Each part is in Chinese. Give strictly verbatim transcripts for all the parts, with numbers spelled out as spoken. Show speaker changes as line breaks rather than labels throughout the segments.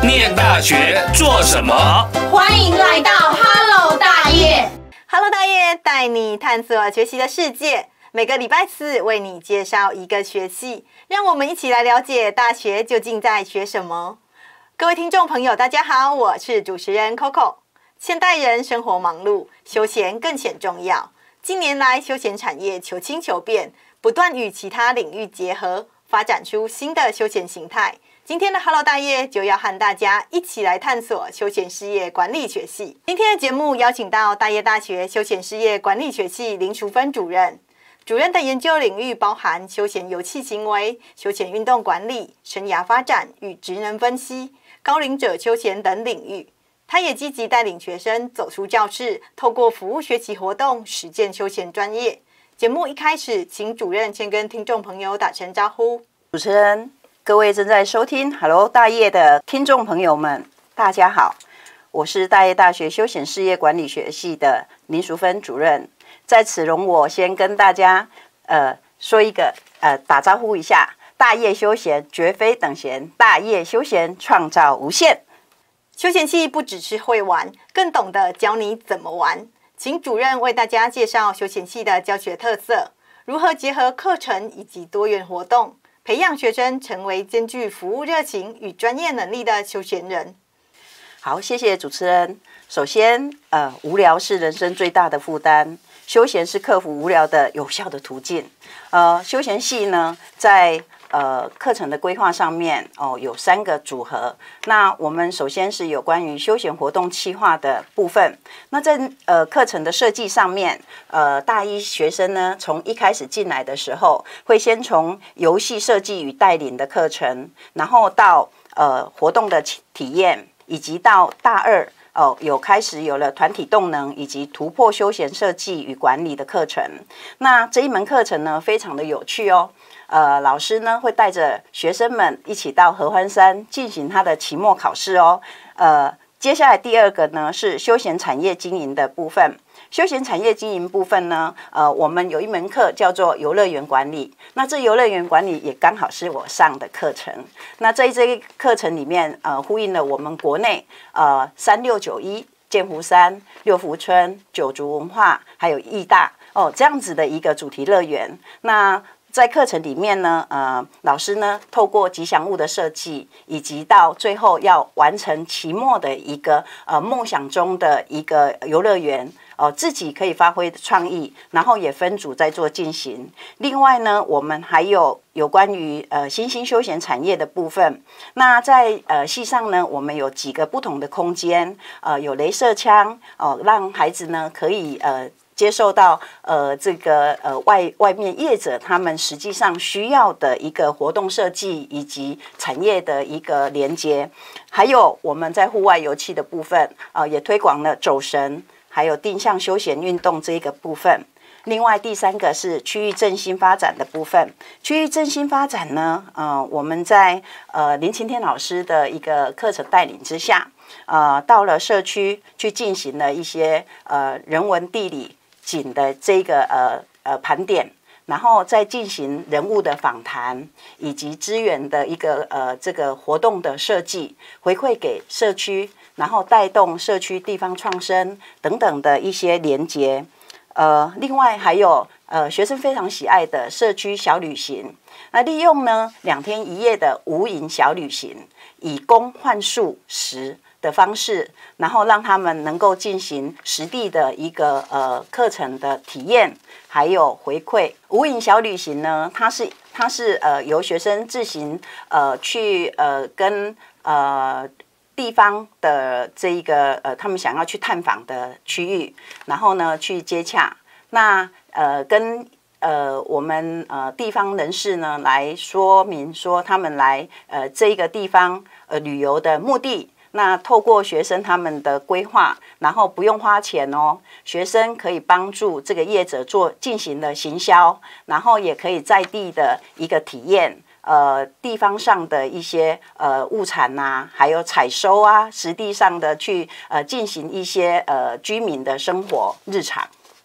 念大学做什么？
欢迎来到 Hello 大业。
Hello 大业带你探索学习的世界，每个礼拜四为你介绍一个学系，让我们一起来了解大学究竟在学什么。各位听众朋友，大家好，我是主持人 Coco。现代人生活忙碌，休闲更显重要。近年来，休闲产业求新求变，不断与其他领域结合，发展出新的休闲形态。今天的 Hello 大业就要和大家一起来探索休闲事业管理学系。今天的节目邀请到大业大学休闲事业管理学系林淑芬主任。主任的研究领域包含休闲游憩行为、休闲运动管理、生涯发展与职能分析、高龄者休闲等领域。他也积极带领学生走出教室，透过服务学习活动实践休闲专业。节目一开始，请主任先跟听众朋友打声招呼。
主持人，各位正在收听 Hello 大业的听众朋友们，大家好，我是大业大学休闲事业管理学系的林淑芬主任。在此容我先跟大家呃说一个呃打招呼一下，大业休闲绝非等闲，大业休闲创造无限。
休闲系不只是会玩，更懂得教你怎么玩。请主任为大家介绍休闲系的教学特色，如何结合课程以及多元活动，培养学生成为兼具服务热情与专业能力的休闲人。
好，谢谢主持人。首先，呃，无聊是人生最大的负担，休闲是克服无聊的有效的途径。呃，休闲系呢，在呃课程的规划上面哦，有三个组合。那我们首先是有关于休闲活动企划的部分。那在呃课程的设计上面，呃，大一学生呢，从一开始进来的时候，会先从游戏设计与带领的课程，然后到呃活动的体验，以及到大二。哦，有开始有了团体动能以及突破休闲设计与管理的课程。那这一门课程呢，非常的有趣哦。呃，老师呢会带着学生们一起到合欢山进行他的期末考试哦。呃，接下来第二个呢是休闲产业经营的部分。休闲产业经营部分呢，呃，我们有一门课叫做游乐园管理。那这游乐园管理也刚好是我上的课程。那在这一课程里面，呃，呼应了我们国内呃三六九一、剑湖山、六福村、九族文化，还有义大哦这样子的一个主题乐园。那在课程里面呢，呃，老师呢透过吉祥物的设计，以及到最后要完成期末的一个呃梦想中的一个游乐园。哦，自己可以发挥创意，然后也分组在做进行。另外呢，我们还有有关于呃新兴休闲产业的部分。那在呃系上呢，我们有几个不同的空间，呃，有雷射枪哦、呃，让孩子呢可以呃。接受到呃这个呃外外面业者他们实际上需要的一个活动设计以及产业的一个连接，还有我们在户外游憩的部分，呃也推广了走神，还有定向休闲运动这一个部分。另外第三个是区域振兴发展的部分。区域振兴发展呢，呃我们在呃林晴天老师的一个课程带领之下，呃到了社区去进行了一些呃人文地理景的这个呃呃盘点，然后再进行人物的访谈，以及资源的一个呃这个活动的设计，回馈给社区，然后带动社区地方创生等等的一些连结。呃，另外还有呃学生非常喜爱的社区小旅行，那利用呢两天一夜的无影小旅行，以工换数时的方式，然后让他们能够进行实地的一个呃课程的体验，还有回馈。无影小旅行呢，它是它是呃由学生自行呃去呃跟呃地方的这一个呃他们想要去探访的区域，然后呢去接洽，那呃跟呃我们呃地方人士呢来说明说他们来呃这一个地方呃旅游的目的。那透过学生他们的规划，然后不用花钱哦，学生可以帮助这个业者做进行了行销，然后也可以在地的一个体验，呃，地方上的一些呃物产呐、啊，还有采收啊，实地上的去呃进行一些呃居民的生活日常。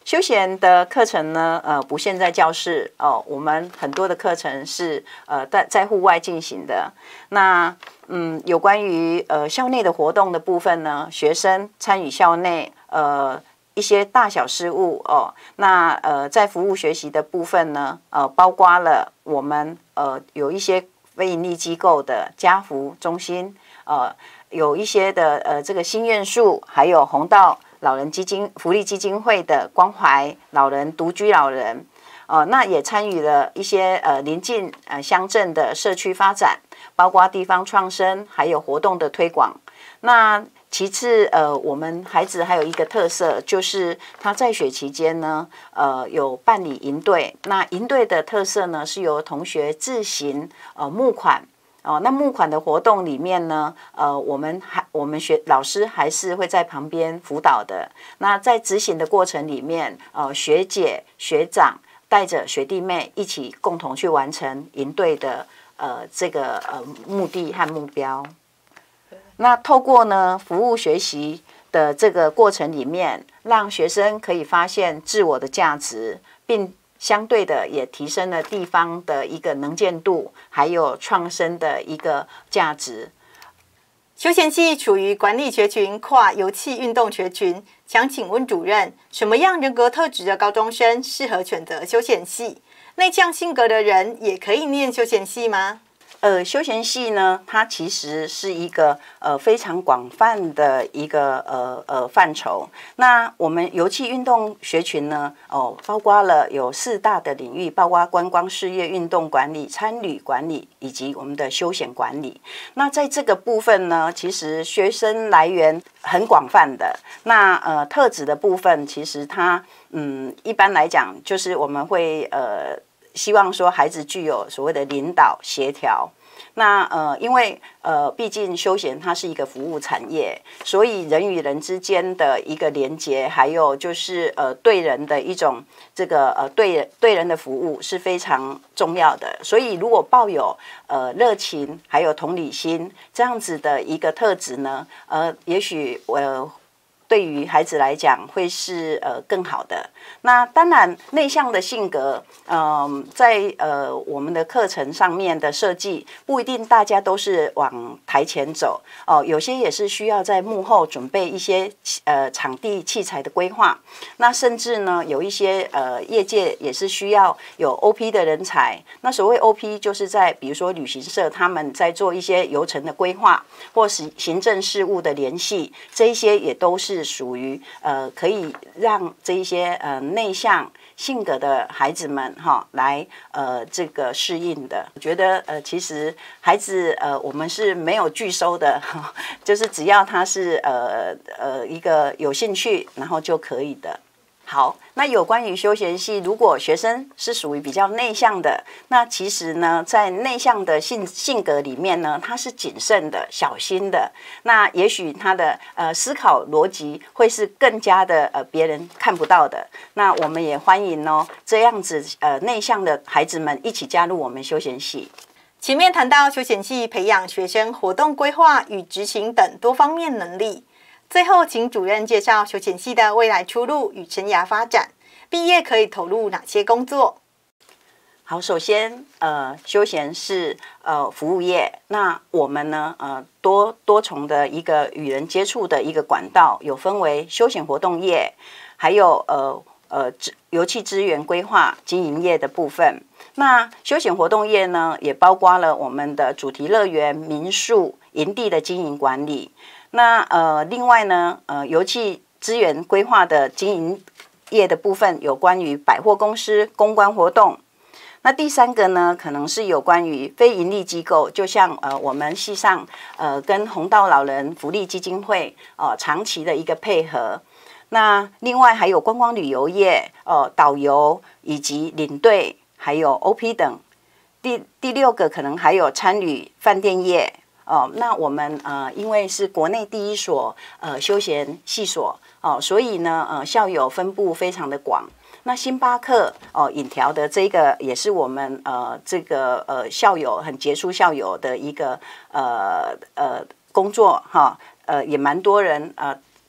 休闲的课程呢，呃，不限在教室哦，我们很多的课程是呃在在户外进行的。那嗯，有关于呃校内的活动的部分呢，学生参与校内呃一些大小事务哦。那呃在服务学习的部分呢，呃，包括了我们呃有一些非营利机构的家福中心，呃，有一些的呃这个心愿树，还有弘道老人基金福利基金会的关怀老人独居老人，呃，那也参与了一些呃邻近呃乡镇的社区发展，包括地方创生，还有活动的推广。那其次，呃，我们孩子还有一个特色，就是他在学期间呢，呃，有办理营队。那营队的特色呢，是由同学自行呃募款。哦，那募款的活动里面呢，呃，我们还我们学老师还是会在旁边辅导的。那在执行的过程里面，呃，学姐学长带着学弟妹一起共同去完成营队的呃这个呃目的和目标。那透过呢服务学习的这个过程里面，让学生可以发现自我的价值，并相对的也提升了地方的一个能见度，还有创生的一个价值。
休闲系处于管理学群跨游憩运动学群，想请问主任，什么样人格特质的高中生适合选择休闲系？内向性格的人也可以念休闲系吗？
呃，休闲系呢，它其实是一个呃非常广泛的一个呃呃范畴。那我们游憩运动学群呢，哦，包括了有四大的领域，包括观光事业、运动管理、餐旅管理以及我们的休闲管理。那在这个部分呢，其实学生来源很广泛的。那呃特质的部分，其实它嗯一般来讲，就是我们会呃。希望说孩子具有所谓的领导协调，那呃，因为呃，毕竟休闲它是一个服务产业，所以人与人之间的一个连结，还有就是呃对人的一种这个呃对对人的服务是非常重要的。所以如果抱有呃热情还有同理心这样子的一个特质呢，呃，也许呃。对于孩子来讲会是呃更好的。那当然内向的性格，嗯、呃，在呃我们的课程上面的设计不一定大家都是往台前走哦、呃，有些也是需要在幕后准备一些呃场地器材的规划。那甚至呢有一些呃业界也是需要有 O P 的人才。那所谓 O P 就是在比如说旅行社他们在做一些游程的规划，或是行政事务的联系，这一些也都是。是属于呃可以让这一些呃内向性格的孩子们哈来呃这个适应的。我觉得呃其实孩子呃我们是没有拒收的，就是只要他是呃呃一个有兴趣，然后就可以的。好，那有关于休闲系，如果学生是属于比较内向的，那其实呢，在内向的性性格里面呢，他是谨慎的、小心的。那也许他的呃思考逻辑会是更加的呃别人看不到的。那我们也欢迎哦这样子呃内向的孩子们一起加入我们休闲系。
前面谈到休闲系培养学生活动规划与执行等多方面能力。最后，请主任介绍休闲系的未来出路与生涯发展，毕业可以投入哪些工作？
好，首先，呃，休闲是呃服务业，那我们呢，呃，多多重的一个与人接触的一个管道，有分为休闲活动业，还有呃呃游憩资源规划经营业的部分。那休闲活动业呢，也包括了我们的主题乐园、民宿、营地的经营管理。那呃，另外呢，呃，游憩资源规划的经营业的部分，有关于百货公司公关活动。那第三个呢，可能是有关于非营利机构，就像呃我们系上呃跟弘道老人福利基金会呃长期的一个配合。那另外还有观光旅游业、呃导游以及领队，还有 O P 等。第第六个可能还有餐旅饭店业。哦，那我们呃，因为是国内第一所呃休闲系所哦，所以呢呃校友分布非常的广。那星巴克哦引调的这个也是我们呃这个呃校友很杰出校友的一个呃呃工作哈，呃也蛮多人呃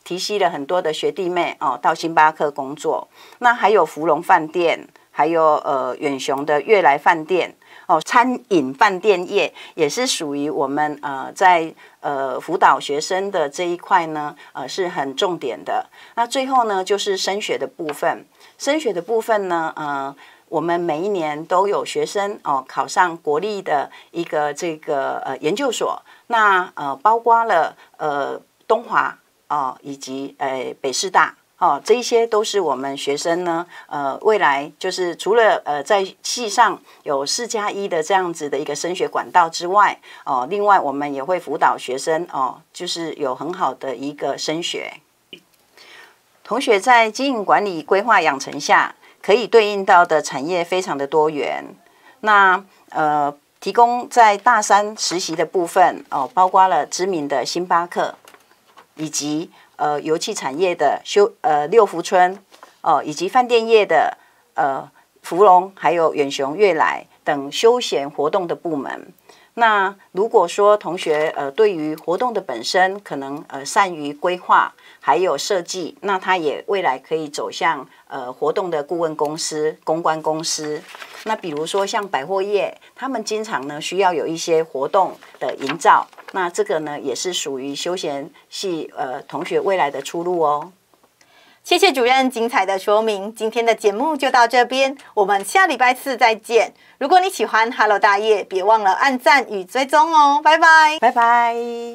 提携了很多的学弟妹哦到星巴克工作。那还有福隆饭店，还有呃远雄的悦来饭店。哦，餐饮饭店业也是属于我们呃在呃辅导学生的这一块呢，呃是很重点的。那最后呢，就是升学的部分。升学的部分呢，呃，我们每一年都有学生哦考上国立的一个这个呃研究所。那呃包括了呃东华哦以及呃北师大。哦，这一些都是我们学生呢，呃，未来就是除了呃在系上有四加一的这样子的一个升学管道之外，哦，另外我们也会辅导学生哦，就是有很好的一个升学。同学在经营管理规划养成下，可以对应到的产业非常的多元。那呃，提供在大三实习的部分哦，包括了知名的星巴克，以及呃，油气产业的修呃六福村哦，以及饭店业的呃福隆，还有远雄、悦来等休闲活动的部门。那如果说同学呃对于活动的本身可能呃善于规划，还有设计，那他也未来可以走向呃活动的顾问公司、公关公司。那比如说像百货业，他们经常呢需要有一些活动的营造。那这个呢，也是属于休闲系呃同学未来的出路哦。
谢谢主任精彩的说明，今天的节目就到这边，我们下礼拜四再见。如果你喜欢 Hello 大业，别忘了按赞与追踪哦，拜拜，
拜拜。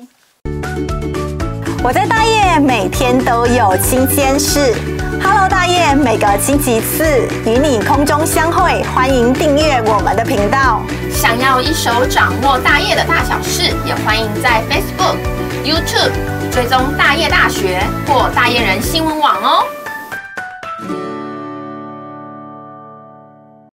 我在大业每天都有新鲜事。Hello 大业每个星期四与你空中相会，欢迎订阅我们的频道。
想要一手掌握大业的大小事，也欢迎在 Facebook、YouTube 追踪大业大学或大业人新闻网哦。